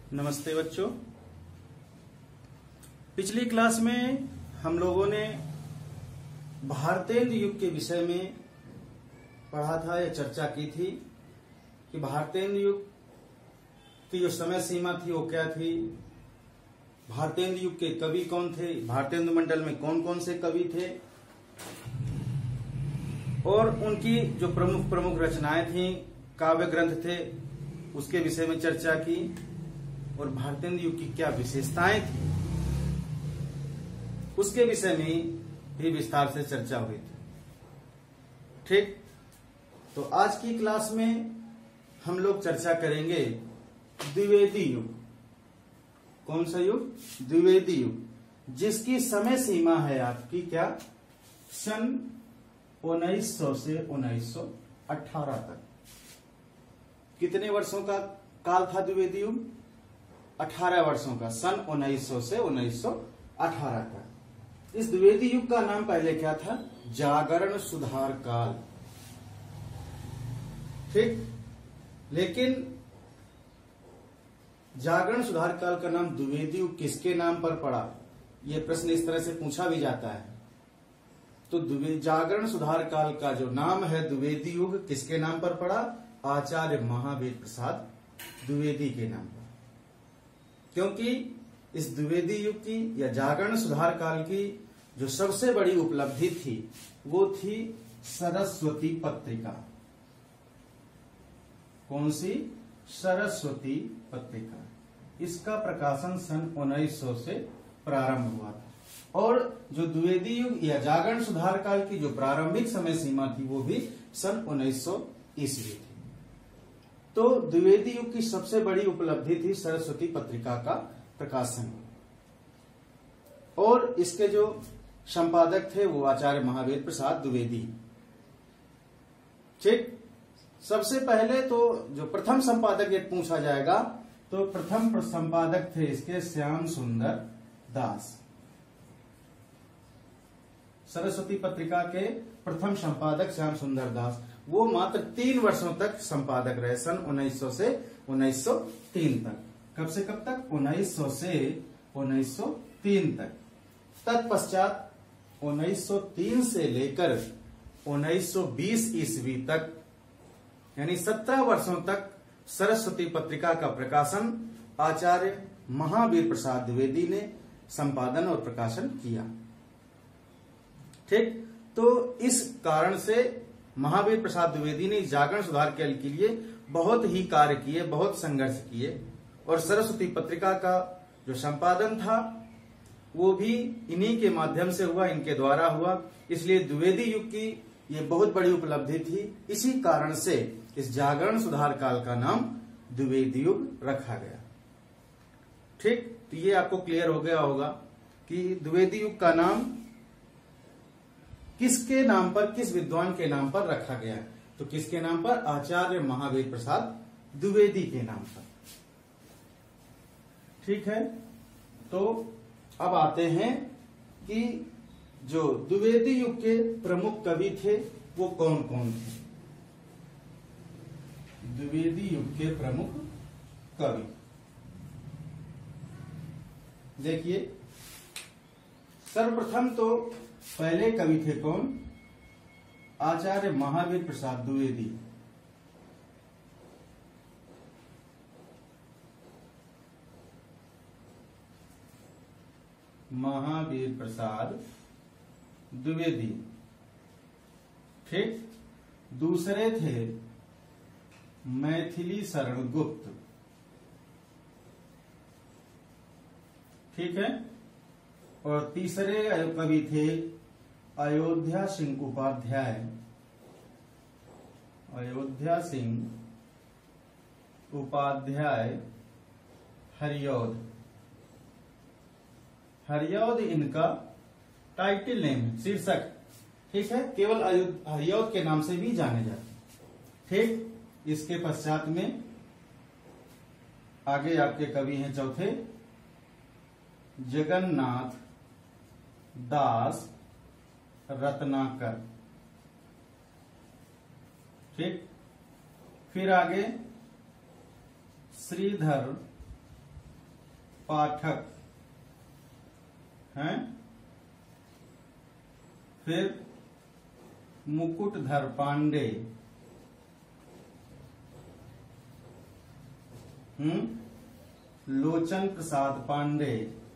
नमस्ते बच्चों। पिछली क्लास में हम लोगों ने भारतेंदु युग के विषय में पढ़ा था या चर्चा की थी कि भारतेंदु युग की जो समय सीमा थी वो क्या थी, भारतेंदु युग के कवि कौन थे, भारतेंदु मंडल में कौन कौन से कवि थे और उनकी जो प्रमुख प्रमुख रचनाएं थी, काव्य ग्रंथ थे, उसके विषय में चर्चा की और भारतेंदु युग की क्या विशेषताएं थी उसके विषय में भी विस्तार से चर्चा हुई थी। ठीक, तो आज की क्लास में हम लोग चर्चा करेंगे द्विवेदी युग। कौन सा युग? द्विवेदी युग, जिसकी समय सीमा है आपकी क्या, सन 1900 से 1918 तक। कितने वर्षों का काल था द्विवेदी युग? 18 वर्षों का, सन 1900 से 1918 का। इस द्विवेदी युग का नाम पहले क्या था? जागरण सुधार काल। ठीक, लेकिन जागरण सुधार काल का नाम द्विवेदी युग किसके नाम पर पड़ा, यह प्रश्न इस तरह से पूछा भी जाता है। तो जागरण सुधार काल का जो नाम है द्विवेदी युग किसके नाम पर पड़ा? आचार्य महावीर प्रसाद द्विवेदी के नाम पर। क्योंकि इस द्विवेदी युग की या जागरण सुधार काल की जो सबसे बड़ी उपलब्धि थी वो थी सरस्वती पत्रिका। कौन सी? सरस्वती पत्रिका। इसका प्रकाशन सन 1900 से प्रारंभ हुआ था और जो द्विवेदी युग या जागरण सुधार काल की जो प्रारंभिक समय सीमा थी वो भी सन 1900 ईस्वी थी। तो द्विवेदी युग की सबसे बड़ी उपलब्धि थी सरस्वती पत्रिका का प्रकाशन और इसके जो संपादक थे वो आचार्य महावीर प्रसाद द्विवेदी। ठीक, सबसे पहले तो जो प्रथम संपादक ये पूछा जाएगा तो प्रथम संपादक थे इसके श्याम सुंदर दास। सरस्वती पत्रिका के प्रथम संपादक श्याम सुंदर दास, वो मात्र 3 वर्षों तक संपादक रहे, सन 1900 से 1903 तक। कब से कब तक? 1900 से 1903 तक। तत्पश्चात 1903 से लेकर 1920 ईस्वी तक यानी 17 वर्षों तक सरस्वती पत्रिका का प्रकाशन आचार्य महावीर प्रसाद द्विवेदी ने संपादन और प्रकाशन किया। ठीक, तो इस कारण से महावीर प्रसाद द्विवेदी ने जागरण सुधार के लिए बहुत ही कार्य किए, बहुत संघर्ष किए और सरस्वती पत्रिका का जो संपादन था वो भी इन्हीं के माध्यम से हुआ, इनके द्वारा हुआ। इसलिए द्विवेदी युग की ये बहुत बड़ी उपलब्धि थी। इसी कारण से इस जागरण सुधार काल का नाम द्विवेदी युग रखा गया। ठीक, तो ये आपको क्लियर हो गया होगा कि द्विवेदी युग का नाम किसके नाम पर, किस विद्वान के नाम पर रखा गया। तो किसके नाम पर? आचार्य महावीर प्रसाद द्विवेदी के नाम पर। ठीक है, तो अब आते हैं कि जो द्विवेदी युग के प्रमुख कवि थे वो कौन कौन थे। द्विवेदी युग के प्रमुख कवि देखिए, सर्वप्रथम तो पहले कवि थे कौन? आचार्य महावीर प्रसाद द्विवेदी। महावीर प्रसाद द्विवेदी। ठीक, दूसरे थे मैथिली शरण गुप्त। ठीक है, और तीसरे कवि थे अयोध्या सिंह उपाध्याय। अयोध्या सिंह उपाध्याय हरिऔध। हरिऔध इनका टाइटल नेम है, शीर्षक। ठीक है, केवल हरिऔध के नाम से भी जाने जाते। ठीक, इसके पश्चात में आगे आपके कवि हैं चौथे जगन्नाथ दास रत्नाकर। ठीक, फिर आगे श्रीधर पाठक हैं। फिर मुकुटधर पांडे, लोचन प्रसाद पांडे,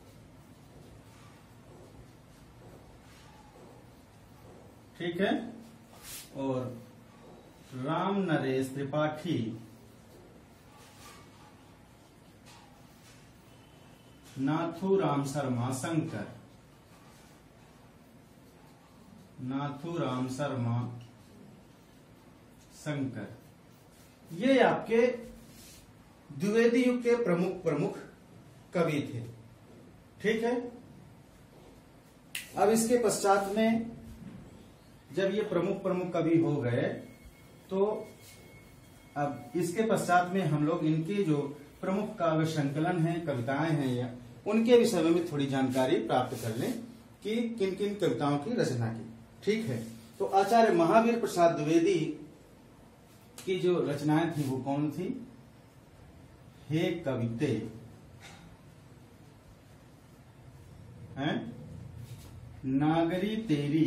ठीक है, और राम नरेश त्रिपाठी, नाथूराम शर्मा शंकर, नाथूराम शर्मा शंकर, ये आपके द्विवेदी युग के प्रमुख कवि थे। ठीक है। अब इसके पश्चात में जब ये प्रमुख कवि हो गए तो अब इसके पश्चात में हम लोग इनके जो प्रमुख काव्य संकलन है, कविताएं हैं, या उनके विषय में थोड़ी जानकारी प्राप्त कर लें कि किन किन कविताओं की रचना की। ठीक है। तो आचार्य महावीर प्रसाद द्विवेदी की जो रचनाएं थी वो कौन थी? हे कविते हैं, नागरी तेरी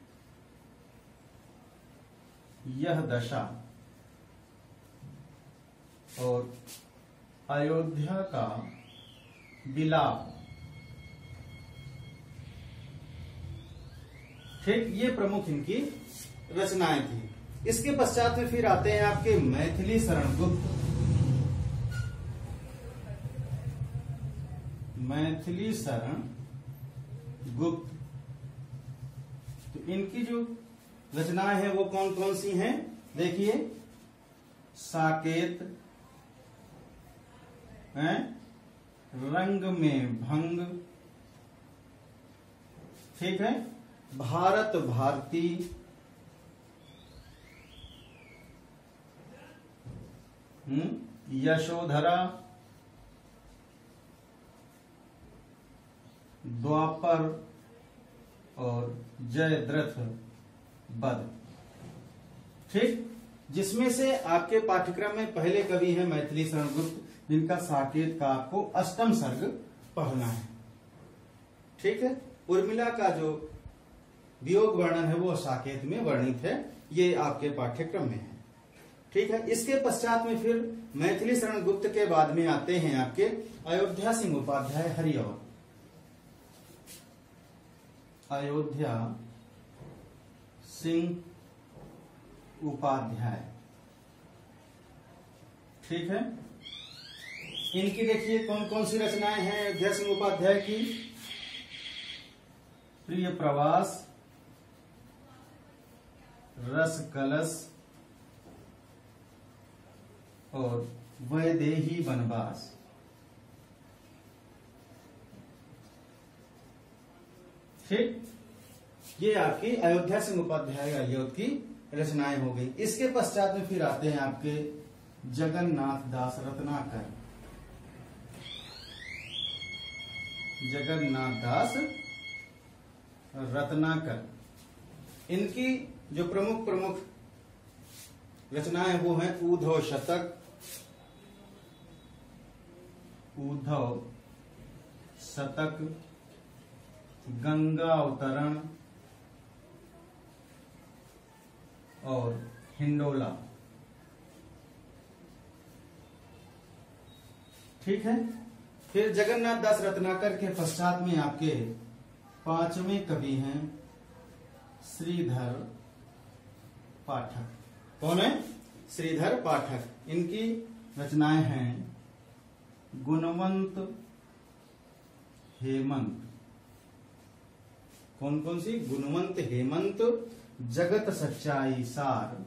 यह दशा, और अयोध्या का विलाप। ठीक, ये प्रमुख इनकी रचनाएं थी। इसके पश्चात में फिर आते हैं आपके मैथिली शरण गुप्त। मैथिली शरण गुप्त, तो इनकी जो रचनाएं हैं वो कौन कौन सी हैं? देखिए, साकेत हैं, रंग में भंग, ठीक है, भारत भारती, यशोधरा, द्वापर और जयद्रथ बध। ठीक, जिसमें से आपके पाठ्यक्रम में पहले कवि हैं मैथिली शरण गुप्त, जिनका साकेत का आपको अष्टम सर्ग पढ़ना है। ठीक है। उर्मिला का जो वियोग वर्णन है वो साकेत में वर्णित है, ये आपके पाठ्यक्रम में है। ठीक है। इसके पश्चात में फिर मैथिली शरण गुप्त के बाद में आते हैं आपके अयोध्या सिंह उपाध्याय हरिऔर। अयोध्या सिंह उपाध्याय, ठीक है। इनकी देखिए कौन कौन सी रचनाएं हैं अयोध्या सिंह उपाध्याय की? प्रिय प्रवास, रस कलश और वैदेही वनवास। ठीक, ये आपकी अयोध्या सिंह उपाध्याय अयोध्या की रचनाएं हो गई। इसके पश्चात में फिर आते हैं आपके जगन्नाथ दास रत्नाकर। जगन्नाथ दास रत्नाकर, इनकी जो प्रमुख रचनाएं वो हैं उद्धव शतक, उद्धव शतक, गंगा अवतरण और हिंडोला। ठीक है। फिर जगन्नाथ दास रत्नाकर के पश्चात में आपके पांचवें कवि हैं श्रीधर पाठक। कौन है? श्रीधर पाठक। इनकी रचनाएं हैं गुणवंत हेमंत। कौन कौन सी? गुणवंत हेमंत, जगत सच्चाई सार,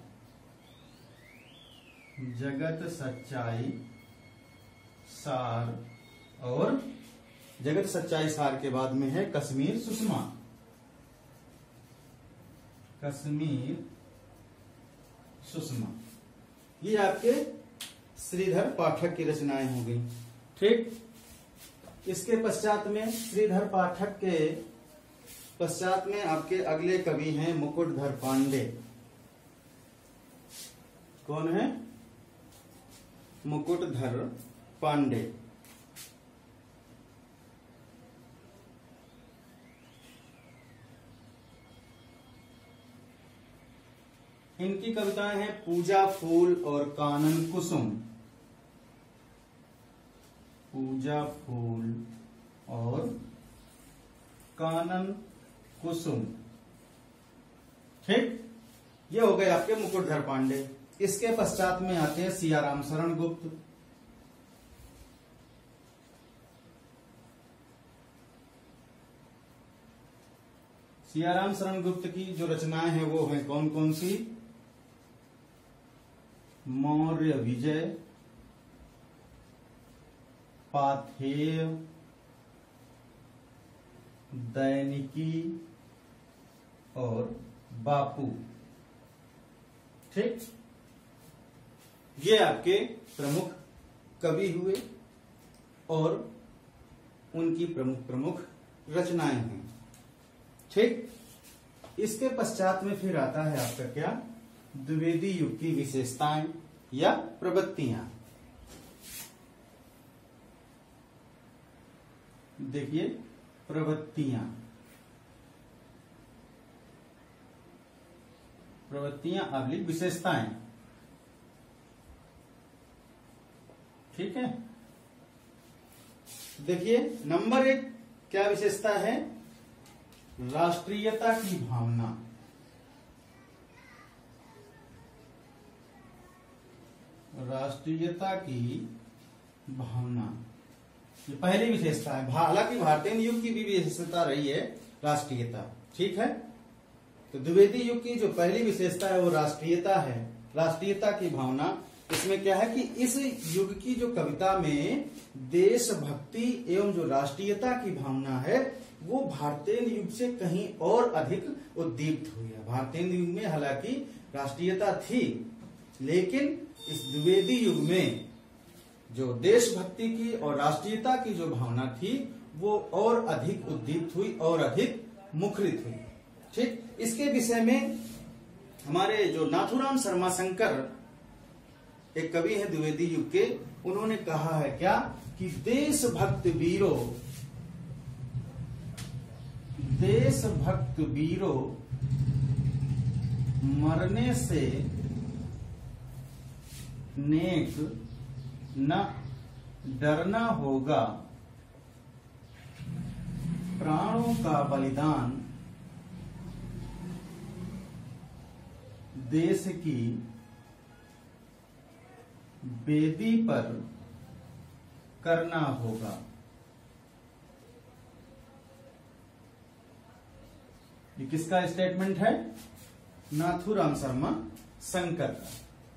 जगत सच्चाई सार, और जगत सच्चाई सार के बाद में है कश्मीर सुषमा। कश्मीर सुषमा, ये आपके श्रीधर पाठक की रचनाएं हो गई। ठीक, इसके पश्चात में श्रीधर पाठक के पश्चात में आपके अगले कवि हैं मुकुटधर पांडे। कौन है? मुकुटधर पांडे। इनकी कविताएं हैं पूजा फूल और कानन कुसुम। पूजा फूल और कानन कुसुम। ठीक, ये हो गए आपके मुकुटधर पांडे। इसके पश्चात में आते हैं सियाराम शरण गुप्त। सियाराम शरण गुप्त की जो रचनाएं हैं वो हैं कौन कौन सी? मौर्य विजय, पाथेय, दैनिकी और बापू। ठीक, ये आपके प्रमुख कवि हुए और उनकी प्रमुख प्रमुख रचनाएं हैं। ठीक, इसके पश्चात में फिर आता है आपका क्या? द्विवेदी युग की विशेषताएं या प्रवृत्तियां। देखिए प्रवृत्तियां, अगली विशेषताएं। ठीक है, देखिए नंबर 1 क्या विशेषता है? राष्ट्रीयता की भावना। राष्ट्रीयता की भावना ये पहली विशेषता है। हालांकि भारतीय युग की भी विशेषता रही है राष्ट्रीयता। ठीक है, तो द्विवेदी युग की जो पहली विशेषता है वो राष्ट्रीयता है, राष्ट्रीयता की भावना। इसमें क्या है कि इस युग की जो कविता में देशभक्ति एवं जो राष्ट्रीयता की भावना है वो भारतीय युग से कहीं और अधिक उद्दीप्त हुई है। भारतीय युग में हालांकि राष्ट्रीयता थी, लेकिन इस द्विवेदी युग में जो देशभक्ति की और राष्ट्रीयता की जो भावना थी वो और अधिक उद्दीप्त हुई और अधिक मुखरित हुई। ठीक, इसके विषय में हमारे जो नाथुराम शर्मा शंकर एक कवि है द्विवेदी युग के, उन्होंने कहा है क्या कि देशभक्त वीरों मरने से नेक न डरना होगा, प्राणों का बलिदान देश की वेदी पर करना होगा। ये किसका स्टेटमेंट है? नाथुराम शर्मा शंकर का।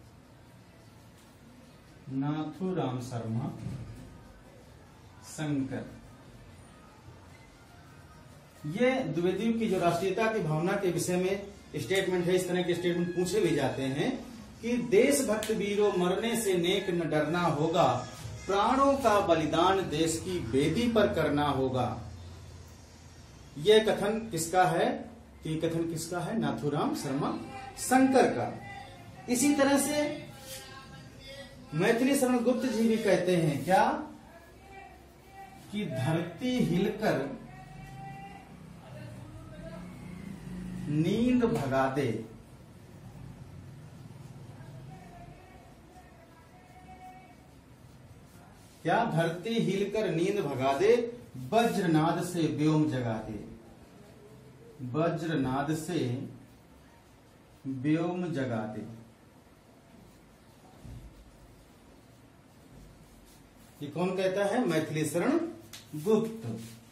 नाथुराम शर्मा शंकर। ये द्विवेदी युग की जो राष्ट्रीयता की भावना के विषय में स्टेटमेंट है। इस तरह के स्टेटमेंट पूछे भी जाते हैं कि देशभक्त वीरों मरने से नेक न डरना होगा, प्राणों का बलिदान देश की वेदी पर करना होगा। यह कथन किसका है? ये कथन किसका है? नाथुराम शर्मा शंकर का। इसी तरह से मैथिली शरण गुप्त जी भी कहते हैं क्या कि धरती हिलकर नींद भगा दे, क्या? धरती हिलकर नींद भगा दे, वज्रनाद से व्योम जगा दे। वज्रनाद से व्योम जगा दे। ये कौन कहता है? मैथिली शरण गुप्त।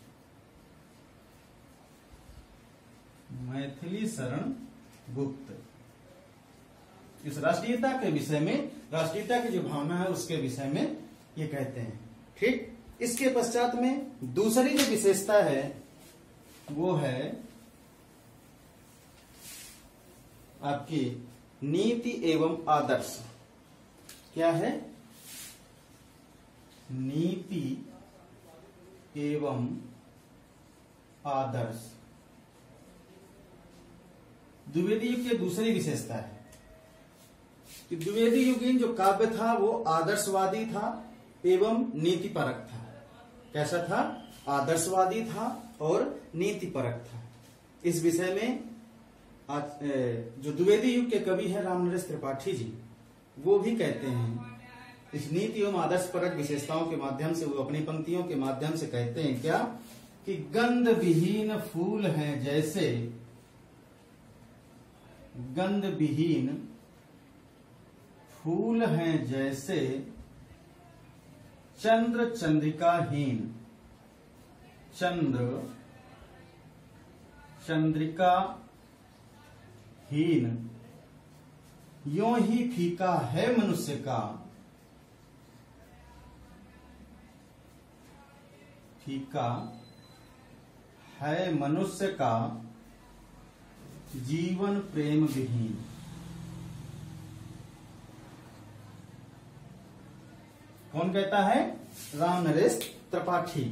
मैथिली शरण गुप्त इस राष्ट्रीयता के विषय में, राष्ट्रीयता की जो भावना है उसके विषय में ये कहते हैं। ठीक, इसके पश्चात में दूसरी जो विशेषता है वो है आपकी नीति एवं आदर्श। क्या है? नीति एवं आदर्श द्विवेदी युग की दूसरी विशेषता है कि द्विवेदी युगीन जो काव्य था वो आदर्शवादी था एवं नीतिपरक था। कैसा था? आदर्शवादी था और नीतिपरक था। इस विषय में जो द्विवेदी युग के कवि है रामनरेश त्रिपाठी जी, वो भी कहते हैं इस नीति एवं आदर्श परक विशेषताओं के माध्यम से, वो अपनी पंक्तियों के माध्यम से कहते हैं क्या कि गंध विहीन फूल हैं जैसे, गंध विहीन फूल हैं जैसे चंद्र चंद्रिकाहीन, चंद्र चंद्रिकाहीन यों ही फीका है मनुष्य का, फीका है मनुष्य का जीवन प्रेम विहीन। कौन कहता है? रामनरेश त्रिपाठी।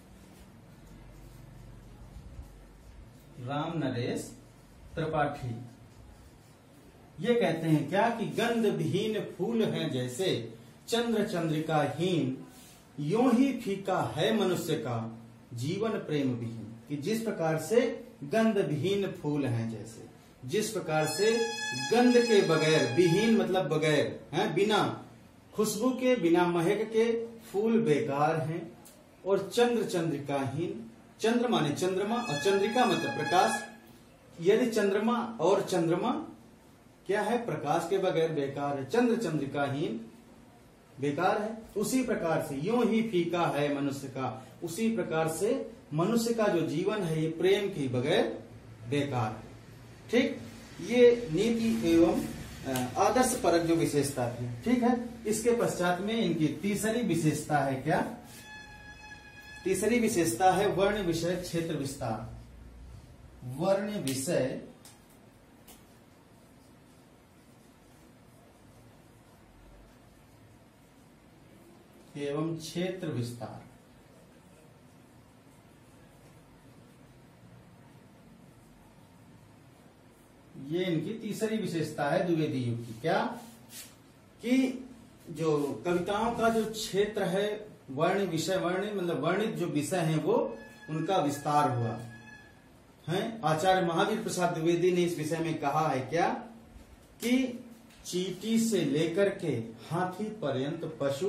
रामनरेश त्रिपाठी ये कहते हैं क्या कि गंध विहीन फूल हैं जैसे चंद्र चंद्रिकाहीन यों ही फीका है मनुष्य का जीवन प्रेम विहीन। कि जिस प्रकार से गंध विहीन फूल हैं जैसे, जिस प्रकार से गंध के बगैर, विहीन मतलब बगैर है, बिना खुशबू के, बिना महक के फूल बेकार हैं, और चंद्र चंद्रिकाहीन, चंद्र माने चंद्रमा और चंद्रिका मतलब प्रकाश, यदि चंद्रमा और चंद्रमा क्या है? प्रकाश के बगैर बेकार है, चंद्र चंद्रिकाहीन बेकार है। उसी प्रकार से यों ही फीका है मनुष्य का, उसी प्रकार से मनुष्य का जो जीवन है ये प्रेम के बगैर बेकार है। ठीक, ये नीति एवं आदर्श परक जो विशेषता थी। ठीक है, इसके पश्चात में इनकी तीसरी विशेषता है क्या? तीसरी विशेषता है वर्ण विषय क्षेत्र विस्तार। वर्ण विषय एवं क्षेत्र विस्तार। ये इनकी तीसरी विशेषता है द्विवेदी युग की। क्या कि जो कविताओं का जो क्षेत्र है, वर्ण विषय, वर्ण मतलब वर्णित जो विषय हैं वो उनका विस्तार हुआ है। आचार्य महावीर प्रसाद द्विवेदी ने इस विषय में कहा है क्या कि चींटी से लेकर के हाथी पर्यंत पशु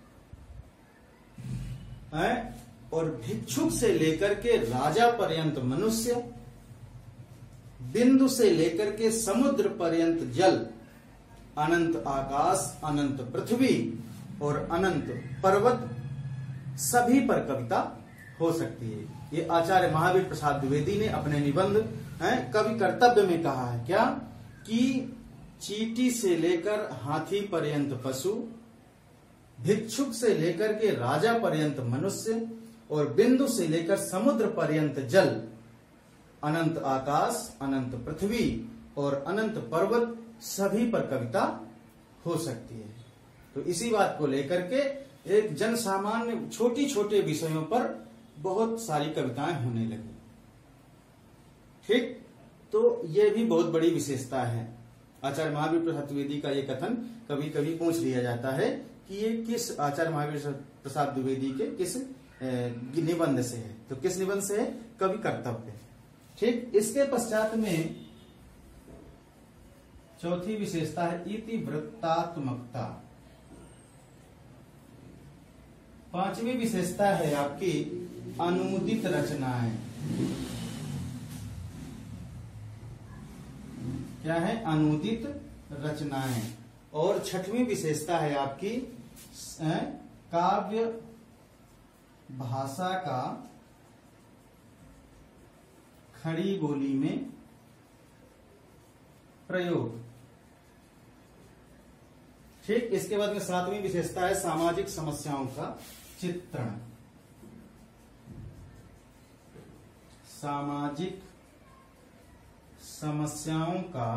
है, और भिक्षुक से लेकर के राजा पर्यंत मनुष्य, बिंदु से लेकर के समुद्र पर्यंत जल, अनंत आकाश, अनंत पृथ्वी और अनंत पर्वत, सभी पर कविता हो सकती है। ये आचार्य महावीर प्रसाद द्विवेदी ने अपने निबंध कवि कर्तव्य में कहा है क्या कि चींटी से लेकर हाथी पर्यंत पशु, भिक्षुक से लेकर के राजा पर्यंत मनुष्य, और बिंदु से लेकर समुद्र पर्यंत जल, अनंत आकाश, अनंत पृथ्वी और अनंत पर्वत, सभी पर कविता हो सकती है। तो इसी बात को लेकर के एक जन सामान्य छोटी छोटे विषयों पर बहुत सारी कविताएं होने लगी। ठीक, तो ये भी बहुत बड़ी विशेषता है। आचार्य महावीर प्रसाद द्विवेदी का ये कथन कभी कभी पूछ लिया जाता है कि ये किस आचार्य महावीर प्रसाद द्विवेदी के किस निबंध से है। तो किस निबंध से है? कवि कर्तव्य। ठीक, इसके पश्चात में चौथी विशेषता है इतिवृत्तात्मकता। पांचवी विशेषता है आपकी अनूदित रचनाएं। क्या है? अनूदित रचनाएं। और छठवीं विशेषता है आपकी काव्य भाषा का खड़ी बोली में प्रयोग। ठीक, इसके बाद में सातवीं विशेषता है सामाजिक समस्याओं का चित्रण। सामाजिक समस्याओं का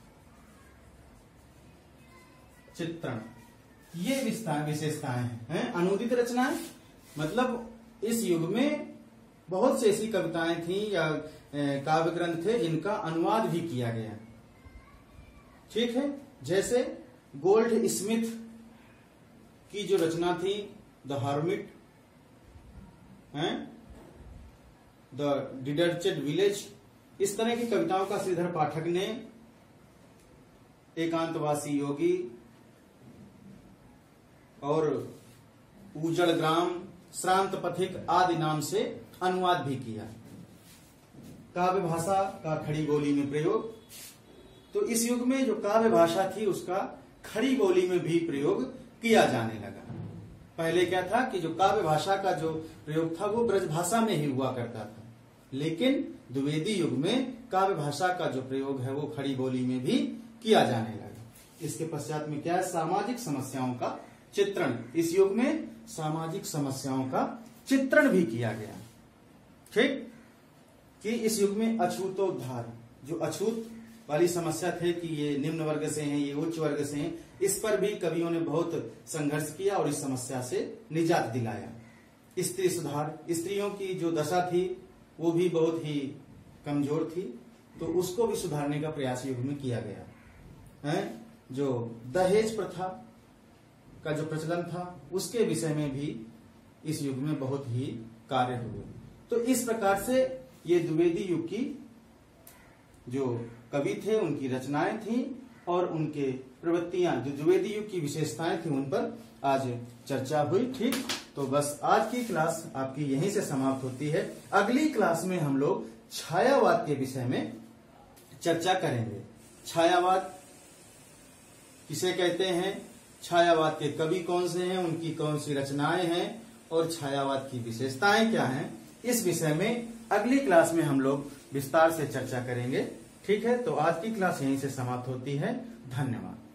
चित्रण। ये विशेषताएं हैं। अनूदित रचनाएं मतलब इस युग में बहुत सी ऐसी कविताएं थी या काव्य ग्रंथ थे जिनका अनुवाद भी किया गया। ठीक है, जैसे गोल्ड स्मिथ की जो रचना थी the hermit, the deserted village, इस तरह की कविताओं का श्रीधर पाठक ने एकांतवासी योगी और उजड़ ग्राम, श्रांत पथिक आदि नाम से अनुवाद भी किया। काव्य भाषा का खड़ी बोली में प्रयोग, तो इस युग में जो काव्य भाषा थी उसका खड़ी बोली में भी प्रयोग किया जाने लगा। पहले क्या था कि जो काव्य भाषा का जो प्रयोग था वो ब्रज भाषा में ही हुआ करता था, लेकिन द्विवेदी युग में काव्य भाषा का जो प्रयोग है वो खड़ी बोली में भी किया जाने लगा। इसके पश्चात में क्या है, सामाजिक समस्याओं का चित्रण। इस युग में सामाजिक समस्याओं का चित्रण भी किया गया। ठीक, कि इस युग में अछूतोद्धार, जो अछूत वाली समस्या थे कि ये निम्न वर्ग से हैं, ये उच्च वर्ग से हैं, इस पर भी कवियों ने बहुत संघर्ष किया और इस समस्या से निजात दिलाया। स्त्री सुधार, स्त्रियों की जो दशा थी वो भी बहुत ही कमजोर थी, तो उसको भी सुधारने का प्रयास युग में किया गया है। जो दहेज प्रथा का जो प्रचलन था उसके विषय में भी इस युग में बहुत ही कार्य हुए। तो इस प्रकार से ये द्विवेदी युग की जो कवि थे उनकी रचनाएं थी और उनके प्रवृत्तियां, जो द्विवेदी युग की विशेषताएं थी, उन पर आज चर्चा हुई। ठीक, तो बस आज की क्लास आपकी यहीं से समाप्त होती है। अगली क्लास में हम लोग छायावाद के विषय में चर्चा करेंगे। छायावाद किसे कहते हैं, छायावाद के कवि कौन से हैं, उनकी कौन सी रचनाएं हैं और छायावाद की विशेषताएं क्या हैं, इस विषय में अगली क्लास में हम लोग विस्तार से चर्चा करेंगे। ठीक है, तो आज की क्लास यहीं से समाप्त होती है। धन्यवाद।